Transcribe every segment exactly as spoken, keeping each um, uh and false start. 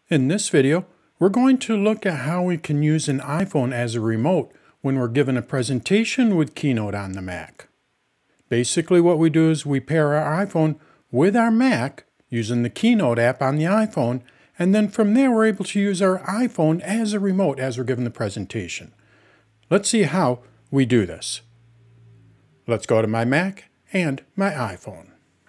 In this video, we're going to look at how we can use an iPhone as a remote when we're given a presentation with Keynote on the Mac. Basically what we do is we pair our iPhone with our Mac using the Keynote app on the iPhone, and then from there we're able to use our iPhone as a remote as we're given the presentation. Let's see how we do this. Let's go to my Mac and my iPhone.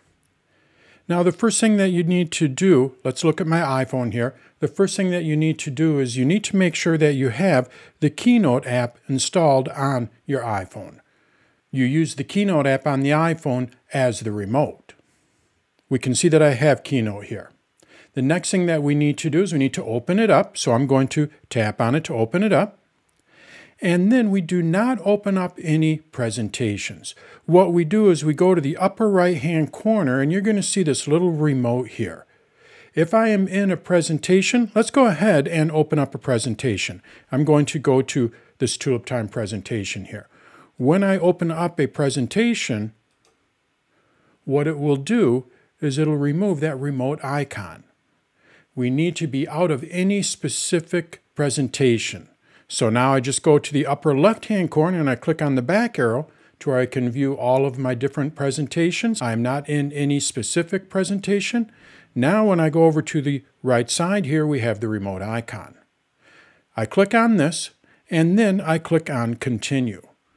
Now the first thing that you need to do, let's look at my iPhone here. The first thing that you need to do is you need to make sure that you have the Keynote app installed on your iPhone. You use the Keynote app on the iPhone as the remote. We can see that I have Keynote here. The next thing that we need to do is we need to open it up. So I'm going to tap on it to open it up. And then we do not open up any presentations. What we do is we go to the upper right hand corner and you're going to see this little remote here. If I am in a presentation, let's go ahead and open up a presentation. I'm going to go to this Tulip Time presentation here. When I open up a presentation, what it will do is it'll remove that remote icon. We need to be out of any specific presentation. So now I just go to the upper left-hand corner and I click on the back arrow to where I can view all of my different presentations. I'm not in any specific presentation. Now when I go over to the right side here, we have the remote icon. I click on this and then I click on Continue.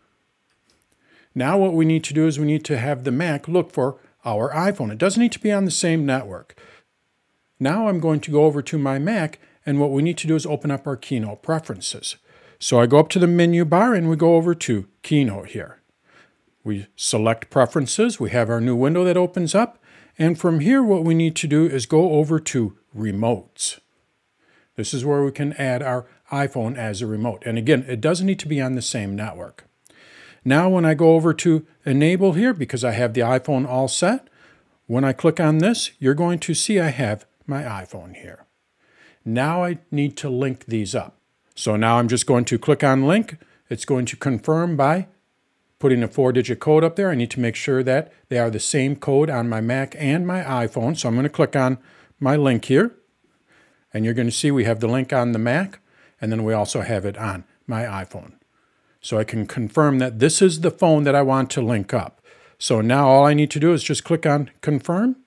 Now what we need to do is we need to have the Mac look for our iPhone. It doesn't need to be on the same network. Now I'm going to go over to my Mac, and what we need to do is open up our Keynote preferences. So I go up to the menu bar and we go over to Keynote here. We select Preferences. We have our new window that opens up. And from here, what we need to do is go over to Remotes. This is where we can add our iPhone as a remote. And again, it doesn't need to be on the same network. Now when I go over to Enable here, because I have the iPhone all set, when I click on this, you're going to see I have my iPhone here. Now I need to link these up. So now I'm just going to click on Link. It's going to confirm by putting a four-digit code up there. I need to make sure that they are the same code on my Mac and my iPhone. So I'm going to click on my link here. And you're going to see we have the link on the Mac, and then we also have it on my iPhone. So I can confirm that this is the phone that I want to link up. So now all I need to do is just click on Confirm.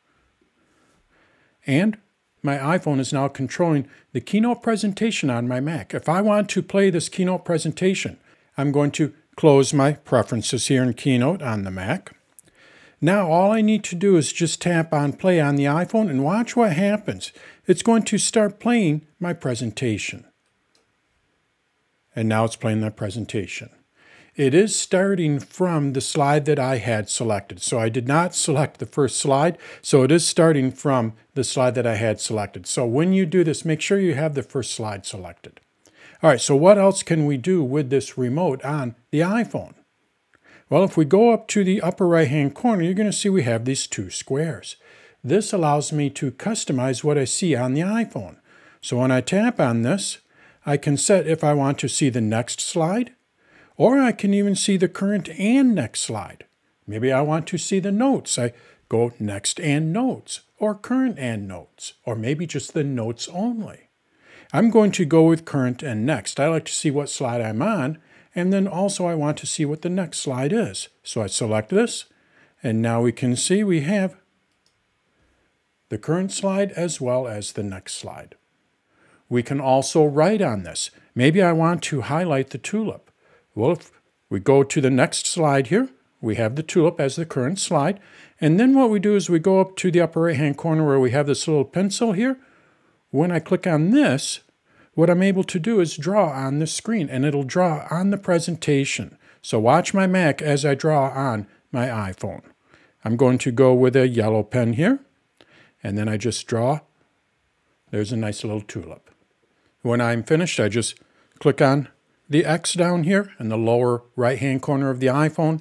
And my iPhone is now controlling the Keynote presentation on my Mac. If I want to play this Keynote presentation, I'm going to close my preferences here in Keynote on the Mac. Now all I need to do is just tap on play on the iPhone and watch what happens. It's going to start playing my presentation. And now it's playing that presentation. It is starting from the slide that I had selected. So I did not select the first slide, so it is starting from the slide that I had selected. So when you do this, make sure you have the first slide selected. All right, so what else can we do with this remote on the iPhone? Well, if we go up to the upper right-hand corner, you're going to see we have these two squares. This allows me to customize what I see on the iPhone. So when I tap on this, I can set if I want to see the next slide, or I can even see the current and next slide. Maybe I want to see the notes. I go next and notes, or current and notes, or maybe just the notes only. I'm going to go with current and next. I like to see what slide I'm on, and then also I want to see what the next slide is. So I select this, and now we can see we have the current slide as well as the next slide. We can also write on this. Maybe I want to highlight the tulip. Well, if we go to the next slide here, we have the tulip as the current slide. And then what we do is we go up to the upper right-hand corner where we have this little pencil here. When I click on this, what I'm able to do is draw on the screen, and it'll draw on the presentation. So watch my Mac as I draw on my iPhone. I'm going to go with a yellow pen here, and then I just draw. There's a nice little tulip. When I'm finished, I just click on the X down here in the lower right-hand corner of the iPhone,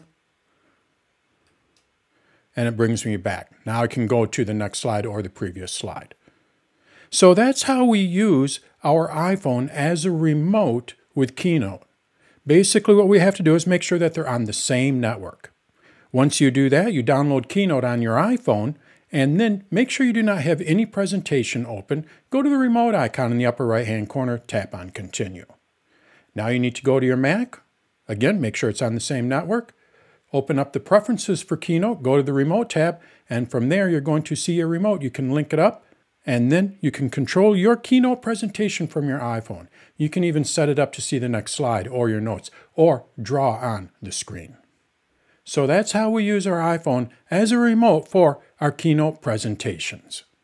and it brings me back. Now I can go to the next slide or the previous slide. So that's how we use our iPhone as a remote with Keynote. Basically what we have to do is make sure that they're on the same network. Once you do that, you download Keynote on your iPhone, And then make sure you do not have any presentation open. Go to the remote icon in the upper right-hand corner, tap on Continue. Now you need to go to your Mac. Again, make sure it's on the same network. Open up the Preferences for Keynote, go to the Remote tab, and from there you're going to see your remote. You can link it up, and then you can control your Keynote presentation from your iPhone. You can even set it up to see the next slide or your notes, or draw on the screen. So that's how we use our iPhone as a remote for our Keynote presentations.